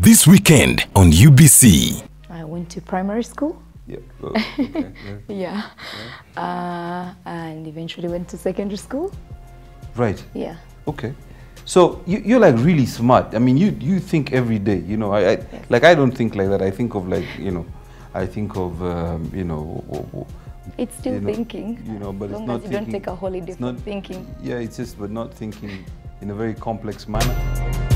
This weekend on UBC. I went to primary school. Yeah. Oh, okay. Yeah. And eventually went to secondary school. Right. Yeah. Okay. So you're like really smart. I mean, you think every day. You know, I like I don't think like that. I think of like I think of It's still thinking. You know, but as it's long not as you thinking. don't take a holiday It's from not thinking. Yeah, it's just but not thinking in a very complex manner.